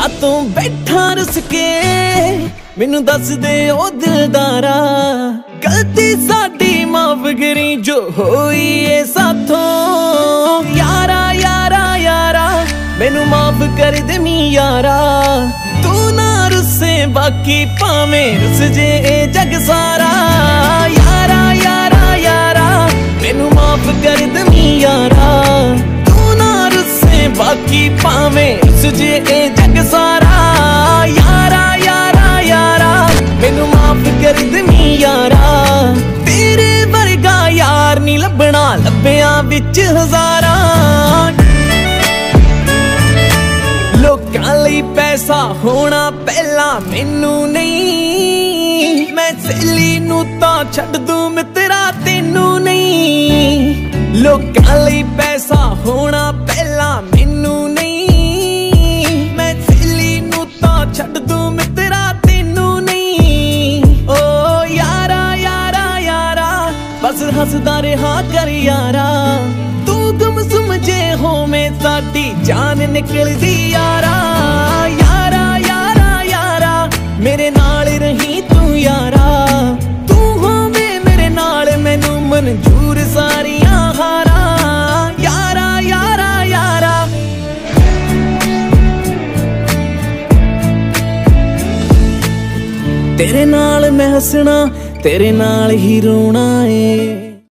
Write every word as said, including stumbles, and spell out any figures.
कातों बैठा रुस के मैनू दस दे ओ दिलदारा, गलती साडी माफ करी जो होई है साथों। यारा यारा यारा मैनू माफ कर दे मी यारा, तू ना रुसे बाकी भावें रुस जे जग सारा। यारा यारा यारा मैनू माफ कर दे मी यारा, तू ना रुसे बाकी भावें रुस जे जग सारा। यारा यारा यारा मैनू माफ कर दे मी यारा, तेरे वर्गा यार नी लभना लभ्या विच हजारां। लोकां लई पैसा होना पहला मैनू नहीं, मैं सहेली नू तां छड्ड दूं मित्रा तेनू नहीं। लोकां लई पैसा होना पहला मैनू नहीं, मैं सहेली नू तां छड्ड दूं मित्रा तेनू नहीं। ओ यारा यारा यारा बस हसदा रहा कर यारा, तू गुम सुम जे होवें साडी जान निकलदी यारा। यारा यारा यारा मेरे नाल रही तू यारा, तू होवें मेरे नाल मैनू मंजूर सारियां हारा। यारा यारा यारा तेरे नाल मैं हसना तेरे नाल ही रोना है।